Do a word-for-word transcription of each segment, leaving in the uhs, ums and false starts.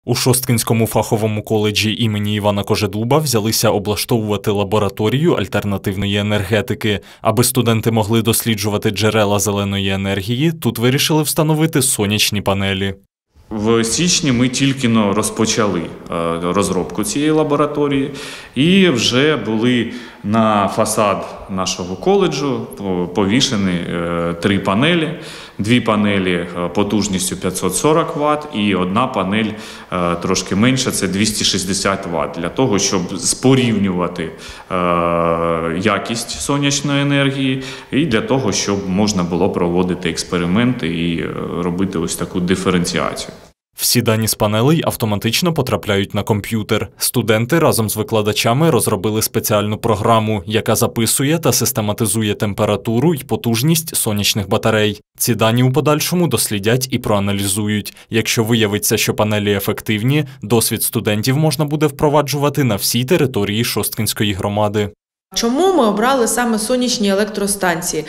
У Шосткинському фаховому коледжі імені Івана Кожедуба взялися облаштовувати лабораторію альтернативної енергетики. Аби студенти могли досліджувати джерела зеленої енергії, тут вирішили встановити сонячні панелі. В січні ми тільки розпочали розробку цієї лабораторії і вже були на фасад нашого коледжу повішені три панелі. Дві панелі потужністю п'ятсот сорок ватт і одна панель трошки менша – це двісті шістдесят ватт, для того, щоб порівнювати якість сонячної енергії і для того, щоб можна було проводити експерименти і робити ось таку диференціацію. Всі дані з панелей автоматично потрапляють на комп'ютер. Студенти разом з викладачами розробили спеціальну програму, яка записує та систематизує температуру й потужність сонячних батарей. Ці дані у подальшому дослідять і проаналізують. Якщо виявиться, що панелі ефективні, досвід студентів можна буде впроваджувати на всій території Шосткинської громади. Чому ми обрали саме сонячні електростанції?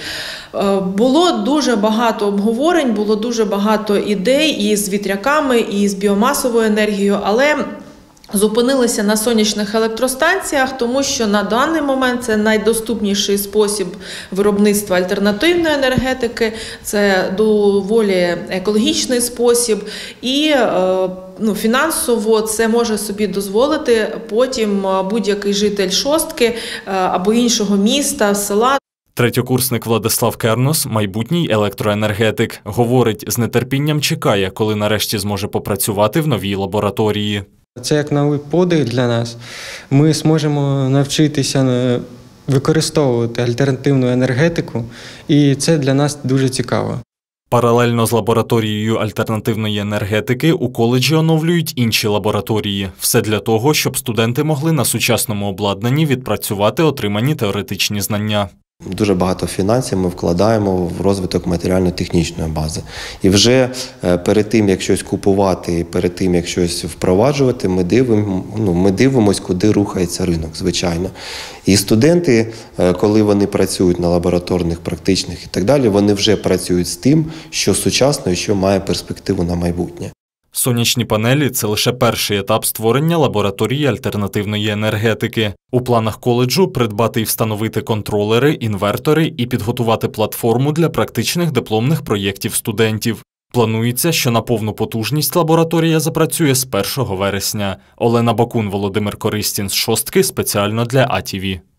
Було дуже багато обговорень, було дуже багато ідей і з вітряками, і з біомасовою енергією, але зупинилися на сонячних електростанціях, тому що на даний момент це найдоступніший спосіб виробництва альтернативної енергетики, це доволі екологічний спосіб і ну, фінансово це може собі дозволити потім будь-який житель Шостки або іншого міста, села. Третьокурсник Владислав Кернос, майбутній електроенергетик, говорить, з нетерпінням чекає, коли нарешті зможе попрацювати в новій лабораторії. Це як новий подих для нас. Ми зможемо навчитися використовувати альтернативну енергетику, і це для нас дуже цікаво. Паралельно з лабораторією альтернативної енергетики у коледжі оновлюють інші лабораторії. Все для того, щоб студенти могли на сучасному обладнанні відпрацювати отримані теоретичні знання. Дуже багато фінансів ми вкладаємо в розвиток матеріально-технічної бази. І вже перед тим, як щось купувати, перед тим, як щось впроваджувати, ми дивимо, ну, ми дивимося, куди рухається ринок, звичайно. І студенти, коли вони працюють на лабораторних, практичних і так далі, вони вже працюють з тим, що сучасно і що має перспективу на майбутнє. Сонячні панелі – це лише перший етап створення лабораторії альтернативної енергетики. У планах коледжу придбати і встановити контролери, інвертори і підготувати платформу для практичних дипломних проєктів студентів. Планується, що на повну потужність лабораторія запрацює з першого вересня. Олена Бакун, Володимир Користін з Шостки спеціально для А Ті Ві.